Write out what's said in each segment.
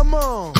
Come on.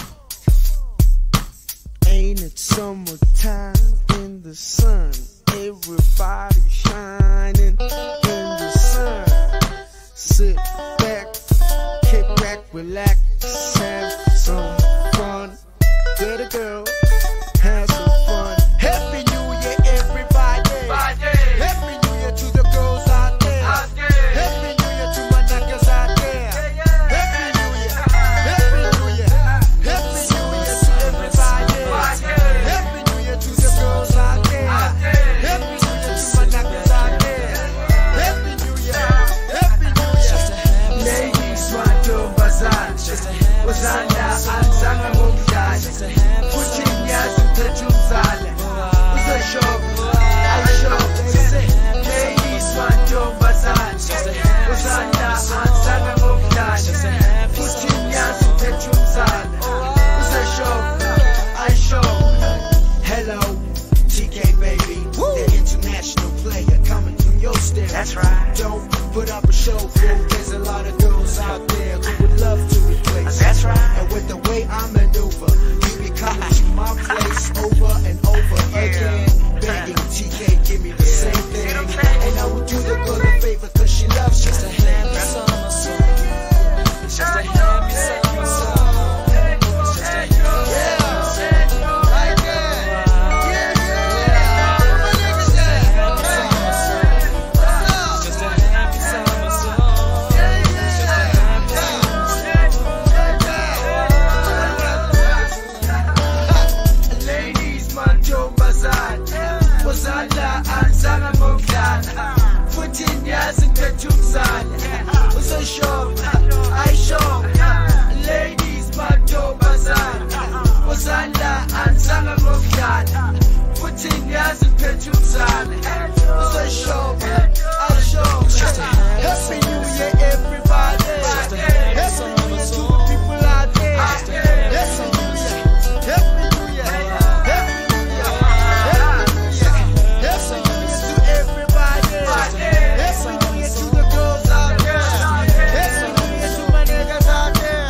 Ain't it summertime in the sun? Everybody shining in the sun. Sit back, kick back, relax, have some fun. Get a girl, have some fun. Happy New Year, everybody. Happy New Year to the girls out there. Happy New Year to my niggas out there. Happy New Year, Happy New Year, Happy New Year to everybody. Happy New Year to the girls out there. Happy New Year to my niggas out there. Happy New Year, Happy New Year. Ladies want to bazar. Wazanda anzanga ngomdlali. Futhi ngiyazi umzala. Uzashop, ayishop. Ladies want to bazar. Wazanda anzanga ngomdlali. Futhi ngiyazi umzala. Uzashop, ayishop. Hello, TK baby, the international player coming from your state. That's right. Don't put up a show, fool. There's a lot of girls out there who would love to replace. That's right. And with the way I maneuver, you be coming to my place over and over again, begging TK, give me the same thing. And I would do the girl a favor, cause she loves just a happy summer song. It's just a happy summer song. Ladies, Mato Bazan, Wazanda and Sanga Mokdana. Putin Yaz and Petuzan. So show, I show. Happy New Year, everybody. Happy New Year to the people out there. Happy New Year, Happy New Year, Happy New Year, Happy New Year. Happy New Year to everybody. Happy New Year to the girls out there. Happy New Year to my niggas out there.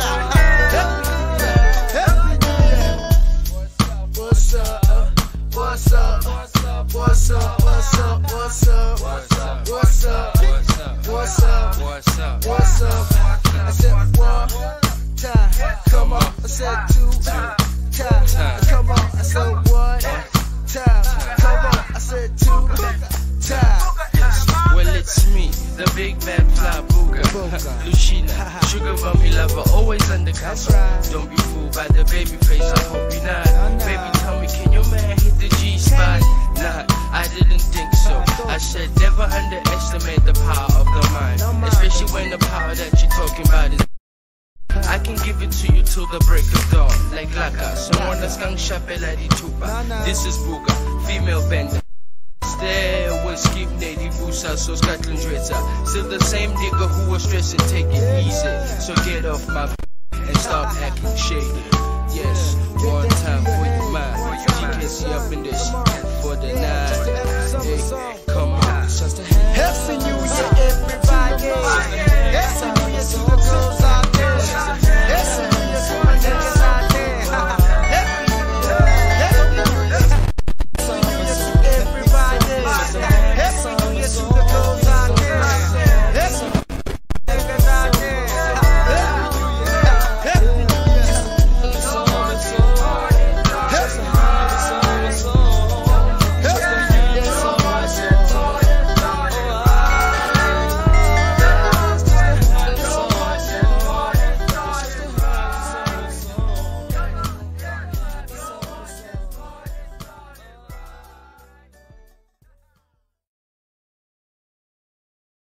Happy New Year. What's up? What's up? What's up? What's up? What's up? What's up? What's up? What's up? What's up? What's up? I said one time. Come on. I said two times. Come on. I said one time. Come on. I said two times. Well, it's me, the big bad fly booger, Lucina, sugar mommy lover, always undercover. Don't be fooled by the baby face, I hope you're not. Baby, tell me, can your man hit the G-spot? Nah, I didn't think so. I said never underestimate the power of the mind, especially when the power that you're talking about is. I can give it to you till the break of dawn, like Laka, someone that's gang shapela di tuba. This is Booga, female bender. There was skip native Busa, so Scotland Dredger. Still the same nigga who was stressing, take it easy. So get off my and stop acting shady. Yes, one time for your mind. TKZee up in this for the night. Hey, come on. Happy New Year, everybody.